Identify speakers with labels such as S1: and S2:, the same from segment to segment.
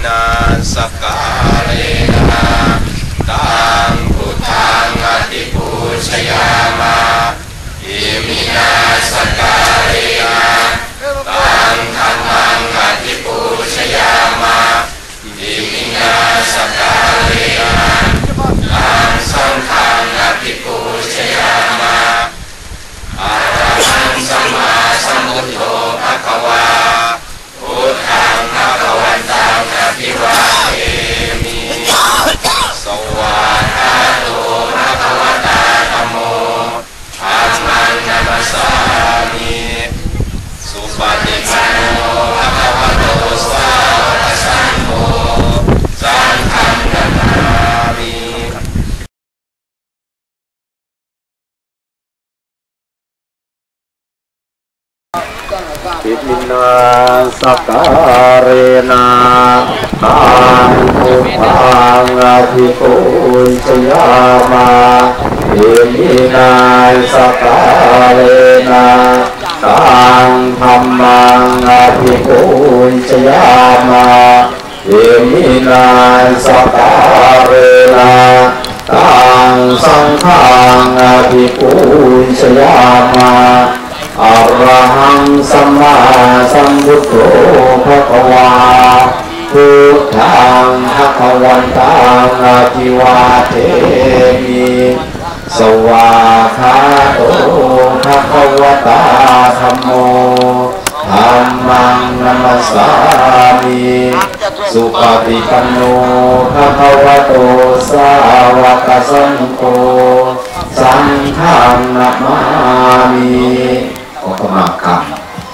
S1: นาสกาเลนะตังพุทธังอธิปูชยามาอิมินาสกาเลนะตังธัมมังอธิปูชยามาอิมินาสกาเลนะตังสังฆังอธิปูชยามาอะระหังสัมมาสัมพุทโธภควาพุทธังภควันตังอภิวาเทมิสวากขาโตภควตาธัมโมธัมมังนัมสสามิสุปฏิปันโนภควโตสาวกสังโฆสังฆังนัมสามิ
S2: อิมินาสการเรนะตังพุทธังอภิปูชยามาอิมินาสการเรนะตังธัมมังอภิปูชยามาอิมินาสการเรนะตังสังฆังอภิปูชยามาอะระหังสัมมาสัมพุทโธภควาพุทธังภควันตังอะภิวาเทมิสวากขาโตภควตาธัมโมธัมมังนัมสสามิสุปฏิปันโนภควโตสาวกสังโฆสังฆังนะมามิขอกำลังกรรม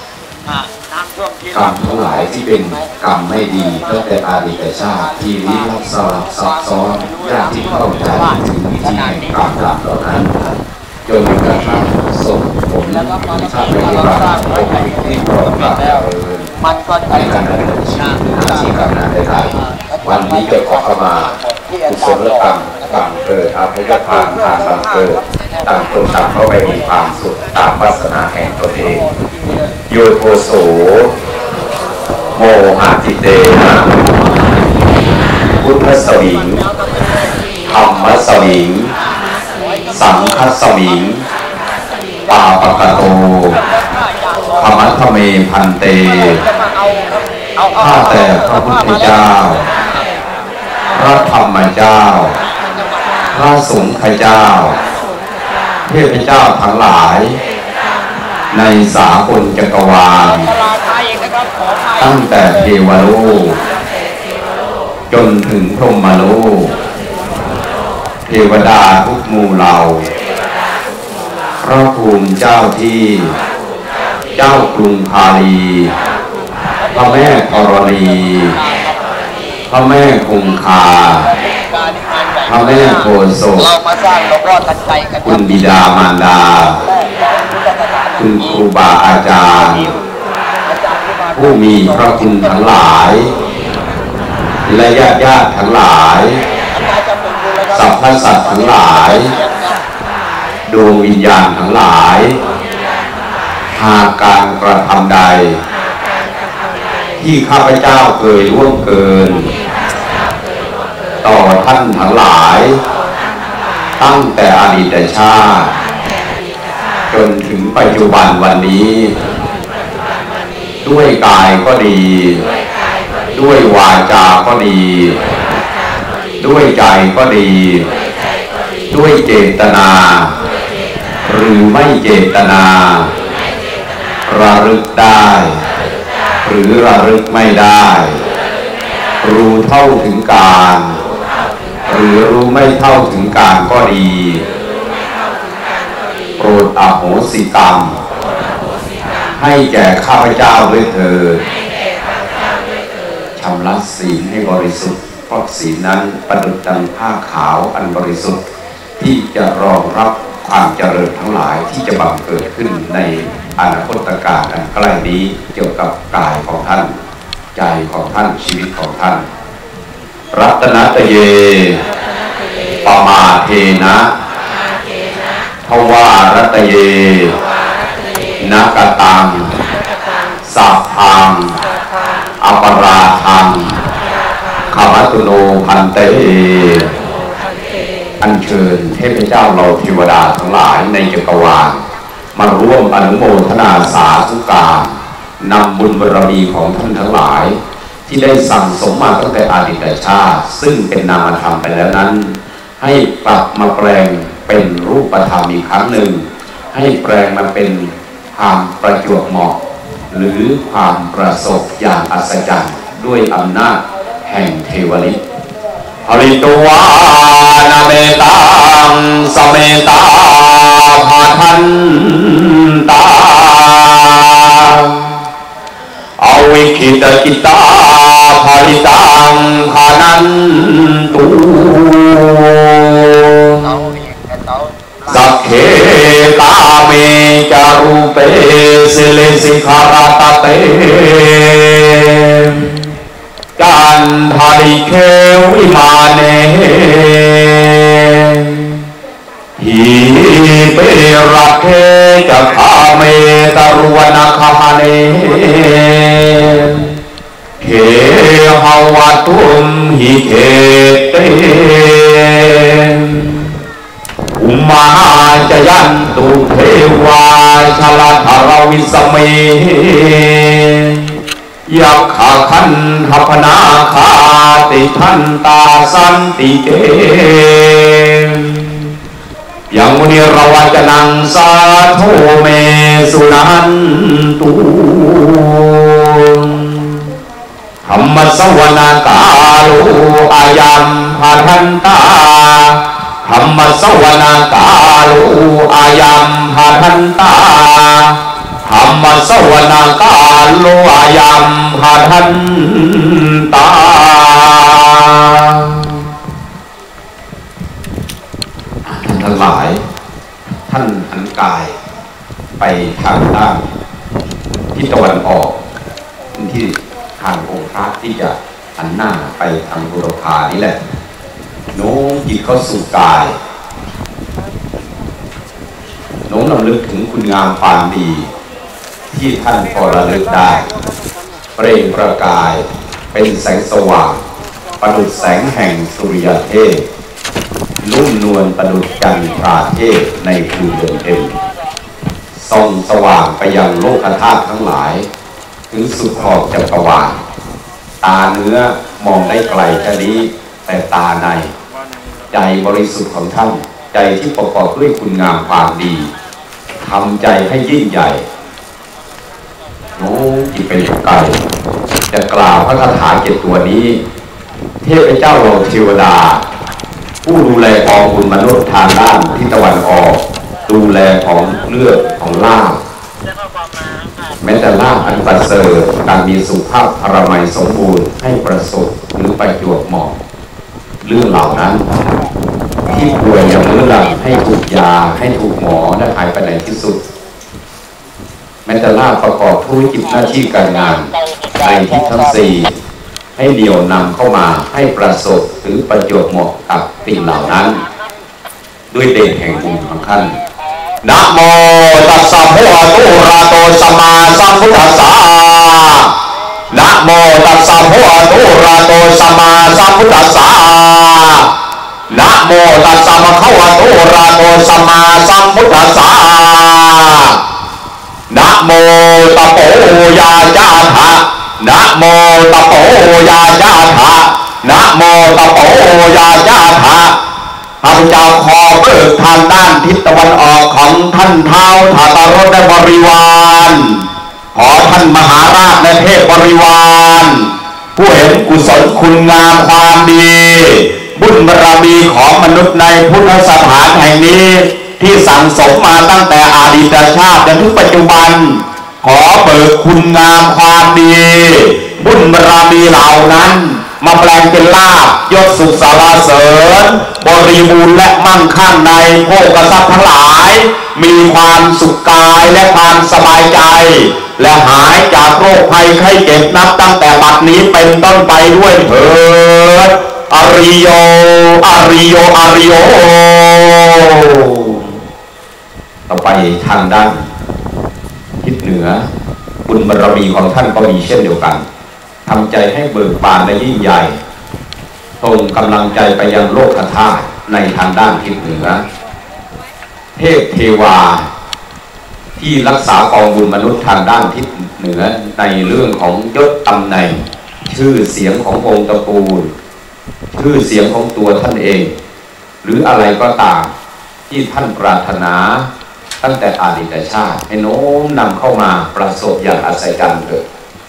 S2: ทั้งหลายที่เป็นกรรมไม่ดีตั้งแต่อดีตชาติที่ลี้ลับสลับซับซ้อนยากที่เข้าใจถึงวิธีแห่งกรรมเหล่านั้นจนกระทั่งส่งผลถึงชาติปัจจุบันเป็นที่โปรดปรานในการดำเนินชีวิตหน้าที่การงานใดๆวันนี้จะขอเข้ามากุศลกรรมเกิดอภัยทานทานบังเกิดต่างคนต่างเข้าไปมีความสุขตามวาสนาแห่งตนเองโยโทโสโมหะจิเตนะพุทธสวิงธรรมสวิงสังฆสวิงปาปกโตธรรมะเมพันเตข้าแต่พระพุทธเจ้าพระธรรมเจ้าพระสงฆ์เจ้าเทพเจ้าทั้งหลายในสากลจักรวาลตั้งแต่เทวโลกจนถึงพรหมโลกเทวดาทุกหมู่เหล่าพระภูมิเจ้าที่เจ้ากรุงพาลีพระแม่ธรณีพระแม่คงคาพระแม่โพธิ์ศพคุณบิดามารดาคุณครูบาอาจารย์ผู้มีพระคุณทั้งหลายและญาติทั้งหลายสรรพสัตว์ทั้งหลายดวงวิญญาณทั้งหลายหากการกระทำใดที่ข้าพเจ้าเคยล่วงเกินต่อท่านทั้งหลายตั้งแต่อดีตชาติจนถึงปัจจุบันวันนี้ด้วยกายก็ดีด้วยวาจาก็ดีด้วยใจก็ดีด้วยเจตนาหรือไม่เจตนาระลึกได้หรือระลึกไม่ได้รู้เท่าถึงการหรือรู้ไม่เท่าถึงการก็ดีโปรดอโหสิกรรมให้แก่ข้าพเจ้าด้วยเถิดชำระศีลให้บริสุทธิ์เพราะศีลนั้นประดุจดังผ้าขาวอันบริสุทธิ์ที่จะรองรับความเจริญทั้งหลายที่จะบังเกิดขึ้นในอนาคตการอันใกล้นี้เกี่ยวกับกายของท่านใจของท่านชีวิตของท่านรัตนตเยปมาเทนะทวารัตเยนักตังสัพพังอปราทังขมัตุโนพันเตอัญเชิญเทพเจ้าเราเทวดาทั้งหลายในจักรวาลมาร่วมอนุโมทนาสาธุการนำบุญบารมีของท่านทั้งหลายที่ได้สั่งสมมาตั้งแต่อดีตชาติซึ่งเป็นนามธรรมไปแล้วนั้นให้กลับมาแปลงเป็นรูปธรรมอีกครั้งหนึ่งให้แปลงมาเป็นความประจวบเหมาะหรือความประสบอย่างอัศจรรย์ด้วยอำนาจแห่งเทวฤทธิ์หริตวานาเมตังสเมตาภาทันตาอวิคิตกิตาภาริตังภานันตุสักเขตาเมจารุเปสิเลสิขารตเตกันทาริเควิมาเนหิเปรักเคจะคาเมตรุวนาคาเนเขหาวตุมหิเขเตอุมาจยันตุเทวาชลธารวิสเมยักขาขันทัพนาคาติทันตาสันติเกยังมุนีรวัจนังสาโทเมสุนันตุธรรมสวนาคาลุอายัมภาทันตาธรรมสวนาคาลุอายัมภาทันตาธรรมสวนาคาลุอายัมภาทันตาท่านทั้งหลายท่านหันกายไปทางด้านทิศตะวันออกที่ทางองค์พระที่จะหันหน้าไปทางบุรพานี่แหละโน้มจิตเข้าสู่กายโน้มรำลึกถึงคุณงามความดีที่ท่านพอระลึกได้เปล่งประกายเป็นแสงสว่างประดุจแสงแห่งสุริยเทพนุ่มนวลประดุจจันทราเทพในคืนเดือนเพ็ญส่องสว่างไปยังโลกธาตุทั้งหลายถึงสุดขอบจักรวาลตาเนื้อมองได้ไกลแค่นี้แต่ตาในใจบริสุทธิ์ของท่านใจที่ประกอบด้วยคุณงามความดีทำใจให้ยิ่งใหญ่โน้ที่เป็นไก่จะกล่าวพระคาถา7ตัวนี้เทพเจ้าเราเทวดาผู้ดูแลกองบุญมนุษย์ทางด้านทิศตะวันออกดูแลของเลือดของล่างแม้แต่ล่างอันประเสริฐการมีสุขภาพพรามัยสมบูรณ์ให้ประสบหรือประจวบเหมาะเรื่องเหล่านั้นที่ป่วยอย่างเรื้อรังให้ถูกยาให้ถูกหมอและหายไปไหนที่สุดแม้แต่ล่างประกอบธุรกิจหน้าที่การงานในทิศทั้งสี่ให้เดี่ยวนำเข้ามาให้ประสบหรือประจวบเหมาะกับสิ่งเหล่านั้นด้วยเดชแห่งบุญของท่านนะโมตัสสะภะคะวะโตอะระหะโตสัมมาสัมพุทธัสสะนะโมตัสสะภะคะวะโตอะระหะโตสัมมาสัมพุทธัสสะนะโมตัสสะภะคะวะโตอะระหะโตสัมมาสัมพุทธัสสะนะโมตะโปยาจาทะนะโมตะโปยาจาทะนะโมตะโปยาจาทะข้าพเจ้าขอเบิกทางด้านทิศตะวันออกของท่านท้าวธาตรสและบริวารขอท่านมหาราชและเทพบริวารผู้เห็นกุศลคุณงามความดีบุญบารมีของมนุษย์ในพุทธสถานแห่งนี้ที่สั่งสมมาตั้งแต่อดีตชาติจนถึงปัจจุบันขอเบิกคุณงามความดีบุญบารมีเหล่านั้นมาแปลงเป็นลาภยศสุขสารเสริญบริบูรณ์และมั่งคั่งในโภคทรัพย์ทั้งหลายมีความสุขกายและความสบายใจและหายจากโรคภัยไข้เจ็บนับตั้งแต่บัดนี้เป็นต้นไปด้วยเถิดอริโยอริโยอริโยต่อไปทางด้านทิศเหนือบุญบารมีของท่านก็มีเช่นเดียวกันทำใจให้เบิกบานและยิ่งใหญ่ส่งกำลังใจไปยังโลกธาตุในทางด้านทิศเหนือเทพเทวาที่รักษากองบุญมนุษย์ทางด้านทิศเหนือในเรื่องของยศตำแหน่งชื่อเสียงขององค์ตระกูลชื่อเสียงของตัวท่านเองหรืออะไรก็ตามที่ท่านปรารถนาตั้งแต่อดีตชาติให้โน้มนำเข้ามาประสบอย่างอัศจรรย์เถิด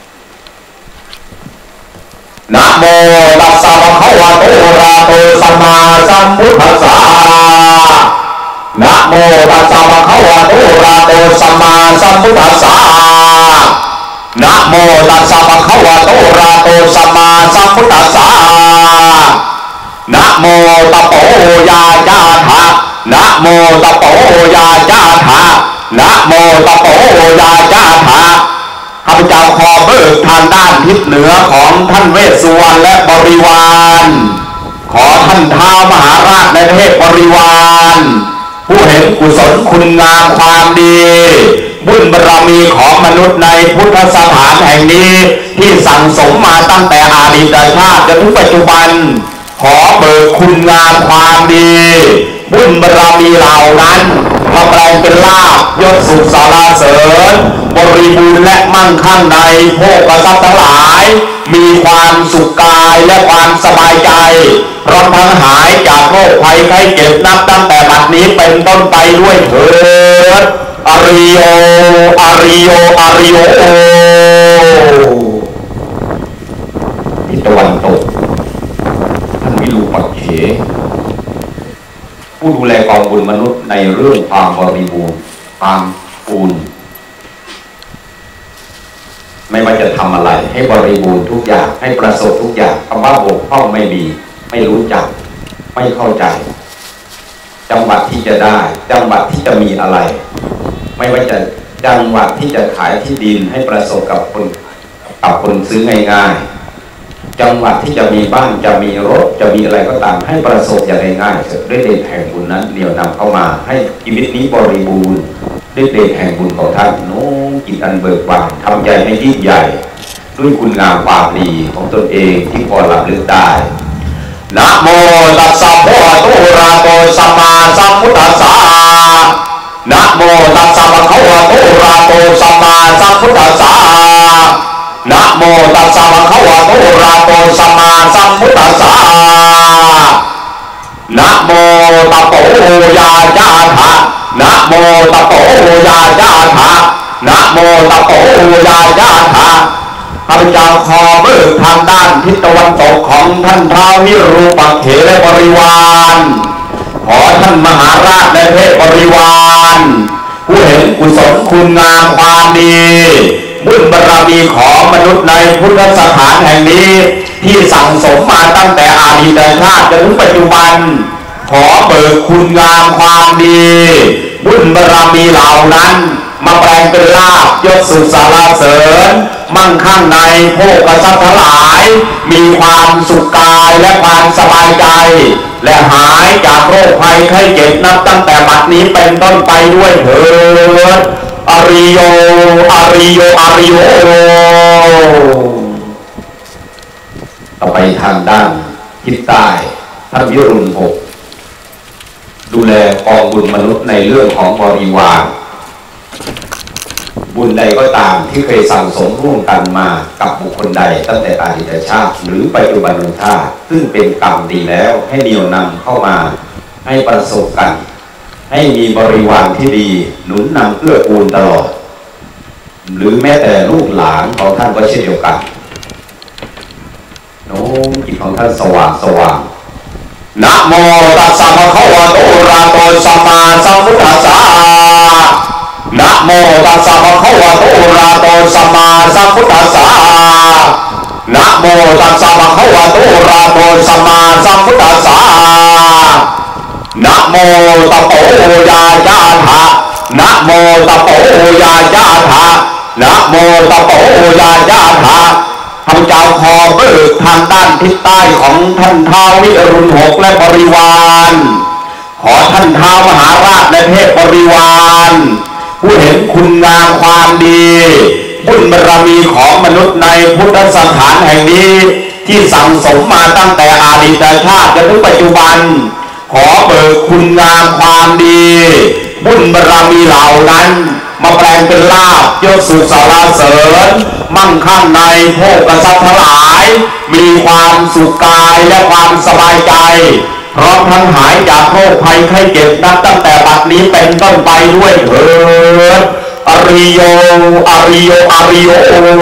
S2: นะโมตัสสะภะคะวะโตอะระหะโตสัมมาสัมพุทธัสสะนะโมตัสสะภะคะวะโตอะระหะโตสัมมาสัมพุทธัสสะนะโมตัสสะภะคะวะโตอะระหะโตสัมมาสัมพุทธัสสะนะโมตะโปยายาทะนะโมตะโปยายาทะนะโมตะโปยายาทะข้าพเจ้าขอเบิกทางด้านทิศเหนือของท่านเวสสุวรรณและบริวารขอท่านท้าวมหาราชในเทพบริวารผู้เห็นกุศลคุณงามความดีบุญบารมีของมนุษย์ในพุทธสถานแห่งนี้ที่สั่งสมมาตั้งแต่อดีตชาติจนถึงปัจจุบันขอเบิกคุณงามความดีบุญบารมีเหล่านั้นมาแปลงเป็นลาภยศสุขสารเสริญบริบูรณ์และมั่งคั่งในโภคทรัพย์ทั้งหลายมีความสุขกายและความสบายใจพร้อมทั้งหายจากโรคภัยไข้เจ็บนับตั้งแต่บัดนี้เป็นต้นไปด้วยเถิดอริโยอริโยอริโยทิศตะวันตกท่านวิรูปักเขผู้ดูแลกองบุญมนุษย์ในเรื่องความบริบูรณ์ความปูนไม่ว่าจะทำอะไรให้บริบูรณ์ทุกอย่างให้ประสบทุกอย่างคำว่าบกพร่องไม่มีไม่รู้จักไม่เข้าใจจังหวัดที่จะได้จังหวัดที่จะมีอะไรไม่ว่าจะจังหวัดที่จะขายที่ดินให้ประสบกับคนซื้อง่ายๆจังหวัดที่จะมีบ้านจะมีรถจะมีอะไรก็ตามให้ประสบอย่างง่ายๆด้วยเดชแห่งบุญนั้นเหนี่ยวนำเข้ามาให้ชีวิตนี้บริบูรณ์ด้วยเดชแห่งบุญของท่านโน้มจิตอันเบิกบานทำใจให้ยิ่งใหญ่ด้วยคุณงามความดีของตนเองที่พอรับรู้ได้นะโมตัสสะภะคะวะโตอะระหะโตสัมมาสัมพุทธัสสะนะโมตัสสะภะคะวะโตอะระหะโตสัมมาสัมพุทธัสสะนะโมตัสสะภะคะวะโตอะระหะโตสัมมาสัมพุทธัสสะนะโมตะโปยายาทะนะโมตะโปยายาทะนะโมตะโปยายาทะข้าพเจ้าขอเบิกทางด้านทิศตะวันตกของท่านท้าววิรูปักเขและบริวารขอท่านมหาราชและเทพบริวารผู้เห็นกุศลคุณงามความดีบุญบารมีของมนุษย์ในพุทธสถานแห่งนี้ที่สั่งสมมาตั้งแต่อดีตชาติจนถึงปัจจุบันขอเบิกคุณงามความดีบุญบารมีเหล่านั้นมาแปลงเป็นลาภยศสุขสารเสริญมั่งคั่งในโภคทรัพย์ทั้งหลายมีความสุขกายและความสบายใจและหายจากโรคภัยไข้เจ็บนับตั้งแต่บัดนี้เป็นต้นไปด้วยเถิดอริโยอริโยอริโยต่อไปทางด้านทิศใต้ท่านวิรุณหกดูแลกองบุญมนุษย์ในเรื่องของบริวารบุญใดก็ตามที่เคยสั่งสมร่วมกันมากับบุคคลใดตั้งแต่อดีตชาติหรือปัจจุบันชาติซึ่งเป็นกรรมดีแล้วให้เหนี่ยวนำเข้ามาให้ประสบกันให้มีบริวารที่ดีหนุนนำเกื้อกูลตลอดหรือแม้แต่ลูกหลานของท่านก็เช่นเดียวกันโน้มจิตของท่านสว่างสว่างนะโมตัสสะภะคะวะโตอะระหะโตสัมมาสัมพุทธัสสะนะโมตัสสะภะคะวะโตอะระหะโตสัมมาสัมพุทธัสสะนะโมตัสสะภะคะวะโตอะระหะโตสัมมาสัมพุทธัสสะนะโมตะโปยายาทะนะโมตะโปยายาทะนะโมตะโปยายาทะข้าพเจ้าขอเบิกทางด้านทิศใต้ของท่านท้าววิรุณหกและบริวารขอท่านท้าวมหาราชและเทพบริวารผู้เห็นคุณงามความดีบุญบารมีของมนุษย์ในพุทธสถานแห่งนี้ที่สั่งสมมาตั้งแต่อดีตชาติจนถึงปัจจุบันขอเบิกคุณงามความดีบุญบารมีเหล่านั้นมาแปลงเป็นลาภยศสุขสารเสริญมั่งคั่งในโภคทรัพย์ทั้งหลายมีความสุขกายและความสบายใจพร้อมทั้งหายจากโรคภัยไข้เจ็บนับตั้งแต่บัดนี้เป็นต้นไปด้วยเถิดอริโยอริโยอริโย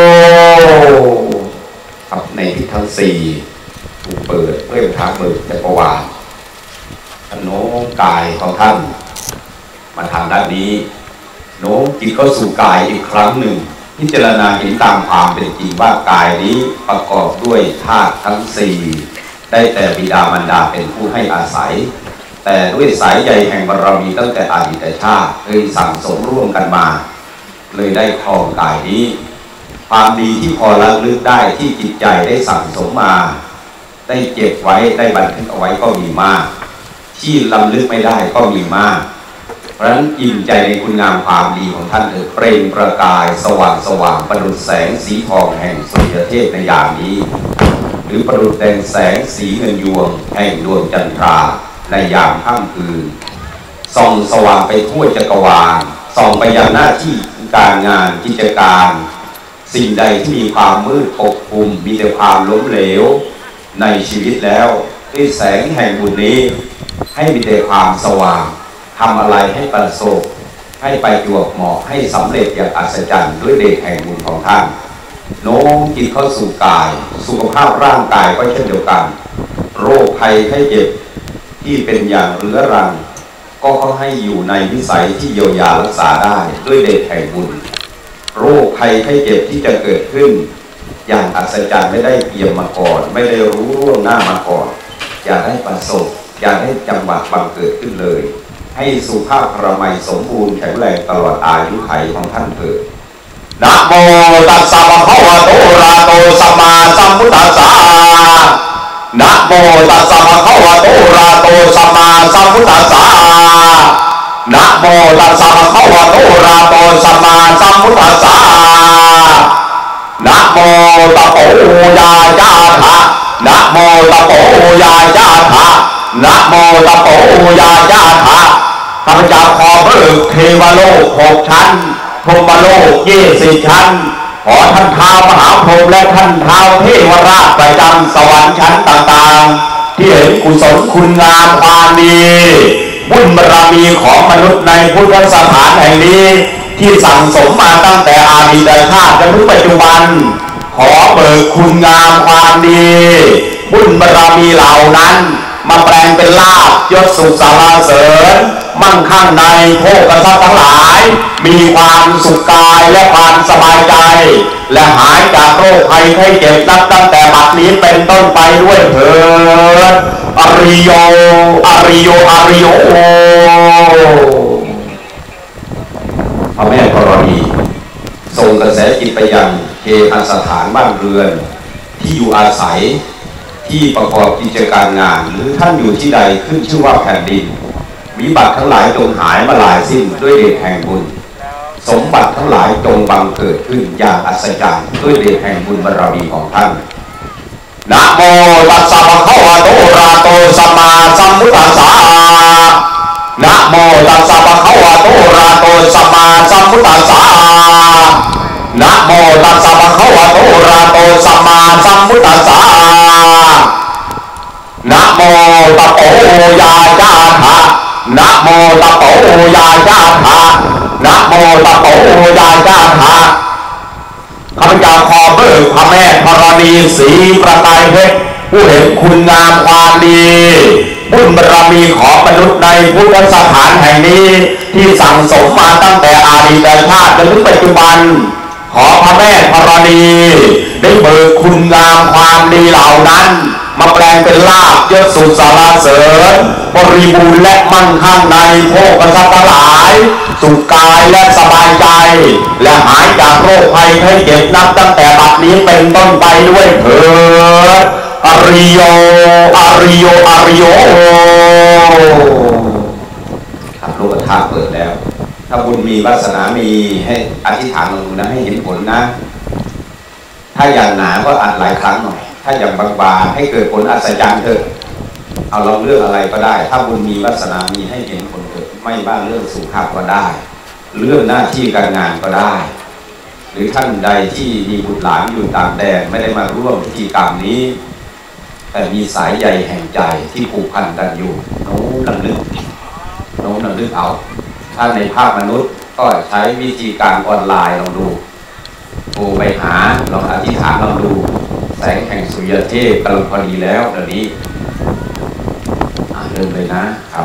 S2: ครับในที่ทั้งสี่ถูกเปิดเรื่องทางเบิกจักรวาลโน้มกายของท่านมาทางด้านนี้โน้มจิตเข้าสู่กายอีกครั้งหนึ่งพิจารณาเห็นตามความเป็นจริงว่ากายนี้ประกอบด้วยธาตุทั้งสี่ได้แต่บิดามารดาเป็นผู้ให้อาศัยแต่ด้วยสายใยแห่งบารมีตั้งแต่อดีตชาติเคยสั่งสมร่วมกันมาเลยได้ครองกายนี้ความดีที่พอระลึกได้ที่จิตใจได้สั่งสมมาได้เก็บไว้ได้บันทึกเอาไว้ก็มีมากที่ลำลึกไม่ได้ก็มีมากเพราะฉะนั้นอิ่มใจในคุณงามความดีของท่านเปล่งประกายสว่างสว่างประดุจแสงสีทองแห่งสุริยเทพในยามนี้หรือประดุจแสงสีเงินยวงแห่งดวงจันทราในยามค่ำคืนส่องสว่างไปทั่วจักรวาลส่องไปยังหน้าที่การงานกิจการสิ่งใดที่มีความมืดปกคลุมมีแต่ความล้มเหลวในชีวิตแล้วด้วยแสงแห่งบุญนี้ให้มีแต่ความสว่างทำอะไรให้ประสบให้ไปจวบเหมาะให้สำเร็จอย่างอัศจรรย์ด้วยเดชแห่งบุญของท่านโน้มจิตเข้าสู่กายสุขภาพร่างกายก็เช่นเดียวกันโรคภัยไข้เจ็บที่เป็นอย่างเรื้อรังก็เขาให้อยู่ในวิสัยที่เยียวยารักษาได้ด้วยเดชแห่งบุญโรคภัยไข้เจ็บที่จะเกิดขึ้นอย่างอัศจรรย์ไม่ได้เตรียมมาก่อนไม่ได้รู้ล่วงหน้ามาก่อนอย่าได้ประสบอย่าได้จังหวะบังเกิดขึ้นเลยให้สุขภาพระมัยสมบูรณ์แข็งแรงตลอดอายุขัยของท่านเถิดนะโมตัสสะภะคะวะโตอะระหะโตสัมมาสัมพุทธัสสะนะโมตัสสะภะคะวะโตอะระหะโตสัมมาสัมพุทธัสสะนะโมตัสสะภะคะวะโตอะระหะโตสัมมาสัมพุทธัสสะนะโมตะโปยายาทะนะโมตะโปยายาทะนะโมตะโปยายาทะข้าพเจ้าขอเบิกเทวโลก6 ชั้นพรหมโลก20 ชั้นขอท่านท้าวมหาพรหมและท่านท้าวเทวราชประจำสวรรค์ชั้นต่างๆที่เห็นกุศลคุณงามความดีบุญบารมีของมนุษย์ในพุทธสถานแห่งนี้ที่สั่งสมมาตั้งแต่อดีตชาติจนถึงปัจจุบันขอเบิกคุณงามความดีบุญบารมีเหล่านั้นมาแปลงเป็นลาภยศสุขสารเสริญมั่งคั่งในโภคทรัพย์ทั้งหลายมีความสุขกายและความสบายใจและหายจากโรคภัยไข้เจ็บนับตั้งแต่บัดนี้เป็นต้นไปด้วยเถิดอริโยอริโยอริโยพระแม่ธรณีส่งกระแสจิตไปยังเคหสถานบ้านเรือนที่อยู่อาศัยที่ประกอบกิจการงานหรือท่านอยู่ที่ใดขึ้นชื่อว่าแผ่นดินวิบัติทั้งหลายจงหายมาลายสิ้นด้วยเดชแห่งบุญสมบัติทั้งหลายจงบังเกิดขึ้นอย่างอัศจรรย์ด้วยเดชแห่งบุญบารมีของท่านนะโมตัสสะภะคะวะโตอะระหะโตสัมมาสัมพุทธัสสะนะโมตัสสะภะคะวะโตอะระหะโตสัมมาสัมพุทธัสสะนะโมตัสสะภะคะวะโตอะระหะโตสัมมาสัมพุทธัสสะนะโมตะโปยายาทะนะโมตะโปยายาทะนะโมตะโปยายาทะข้าพเจ้าขอเบิกพระแม่ธรณีศรีประกายเพชรผู้เห็นคุณงามความดีบุญบารมีของมนุษย์ในพุทธสถานแห่งนี้ที่สั่งสมมาตั้งแต่อดีตชาติจนถึงปัจจุบันขอพระแม่ธรณีได้เบิกคุณงามความดีเหล่านั้นมาแปลงเป็นลาภยศสุขสารเสริญบริบูรณ์และมั่งคั่งในโภคทรัพย์ทั้งหลายสุขกายและสบายใจและหายจากโรคภัยไข้เจ็บนับตั้งแต่บัดนี้เป็นต้นไปด้วยเถิดอริโยอริโยอริโยครับโลกธาตุเปิดแล้วถ้าบุญมีวาสนามีให้อธิษฐานลงนะให้เห็นผลนะถ้าอย่างหนาก็อ่านหลายครั้งหน่อยถ้าาอย่างบางๆให้เกิดผลอัศจรรย์เถอะเอาเราเรื่องอะไรก็ได้ถ้าบุญมีวาสนามีให้เห็นผลเถอะไม่ว่าเรื่องสุขภาพก็ได้เรื่องหน้าที่การงานก็ได้หรือท่านใดที่มีบุตรหลานอยู่ต่างแดนไม่ได้มาร่วมพิธีกรรมนี้แต่มีสายใยแห่งใจที่ผูกพันกันอยู่โน้มระลึกเอาถ้าในภาคมนุษย์ก็ใช้วิธีการออนไลน์ลองดูโทรไปหาลองอธิษฐานลองดูแสงแห่งสุริยเทพกำลังพอดีแล้วเดี๋ยวนี้เริ่มเลยนะครับ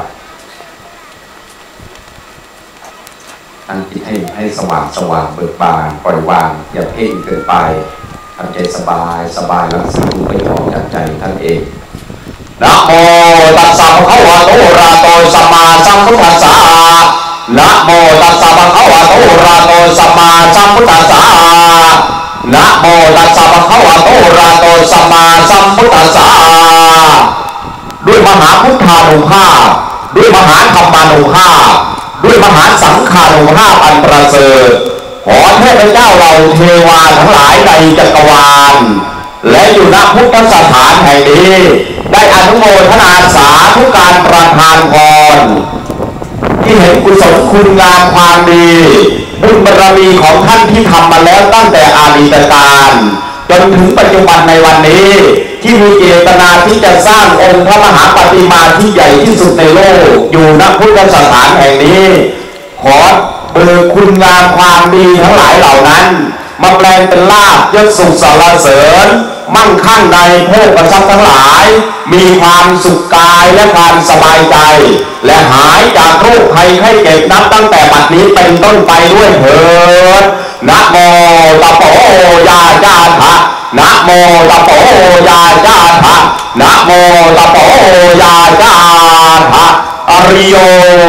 S2: ตั้งจิตให้สว่างเบิกบานปล่อยวางอย่าเพ่งเกินไปทำใจสบายแล้วสิ่งไม่ออกจากใจท่านเองนะโมตัสสะภะคะวะโตอะระหะโตสัมมาสัมพุทธัสสะนะโมตัสสะภะคะวะโตอะระหะโตสัมมาสัมพุทธัสสะนะโมตัสสะภะคะวะโตอะระหะโตสัมมาสัมพุทธัสสะด้วยมหาพุทธานุภาพด้วยมหาธรรมานุภาพด้วยมหาสังฆานุภาพอันประเสริฐขอเทพเจ้าเราเทวาทั้งหลายในจักรวาลและอยู่ณพุทธสถานแห่งนี้ได้อนุโมทนาสาธุการประทานพรที่เห็นกุศลคุณงามความดีบุญบารมีของท่านที่ทำมาแล้วตั้งแต่อดีตการจนถึงปัจจุบันในวันนี้ที่มีเจตนาที่จะสร้างองค์พระมหาปฏิมาที่ใหญ่ที่สุดในโลกอยู่ณพุทธสถานแห่งนี้ขอเบิกคุณงามความดีทั้งหลายเหล่านั้นมาแปลงเป็นลาภยศสุขสรรเสริญมั่งคั่งในโภคทรัพย์ทั้งหลายมีความสุขกายและความสบายใจและหายจากโรคภัยไข้เจ็บนับตั้งแต่บัดนี้เป็นต้นไปด้วยเถิดนะโมตัปโปยาจาทะนะโมตัปโปยาจาทะนะโมตัปโปยาจาทะอริโย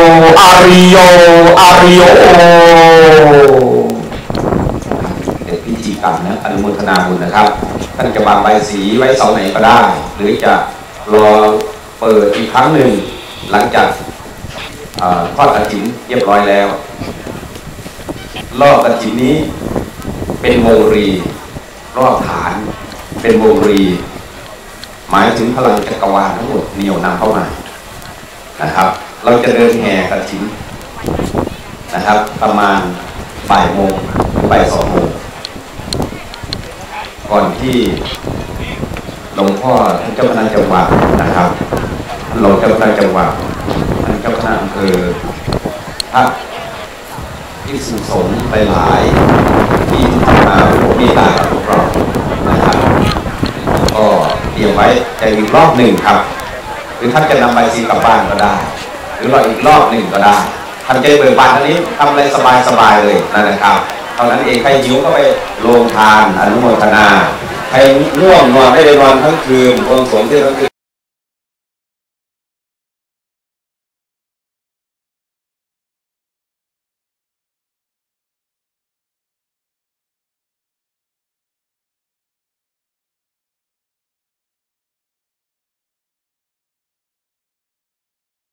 S2: เป็นพิธีกรรมนะอนุโมทนาบุญนะครับท่านจะวางใบสีไว้เสาไหนก็ได้หรือจะรอเปิดอีกครั้งหนึ่งหลังจากทอดกฐินเรียบร้อยแล้วรอบกฐินนี้เป็นวงรีรอบฐานเป็นวงรีหมายถึงพลังจักรวาลทั้งหมดเหนี่ยวนำเข้ามานะครับเราจะเดินแห่กฐินนะครับประมาณบ่ายโมงถึงบ่าย2 โมงก่อนที่หลวงพ่อท่านเจ้าคณะจังหวัดนะครับหลวงเจ้าคณะจังหวัดท่านเจ้าคณะอำเภอพระที่สุสงฆ์ไปหลายที่มาเมตตากับพวกเรานะครับก็เตรียมไว้จะอีกรอบหนึ่งครับหรือท่านจะนำใบสีกลับบ้านก็ได้หรือรออีกรอบหนึ่งก็ได้ท่านจะเบิกบานอันนี้ทำอะไรสบายเลยนะครับเท่านั้นเองใครหิวก็ไปโรงทานอนุโมทนาใครง่วงนอนไม่ได้นอนทั้งคืนบวงสรวงที่ทั้งคืน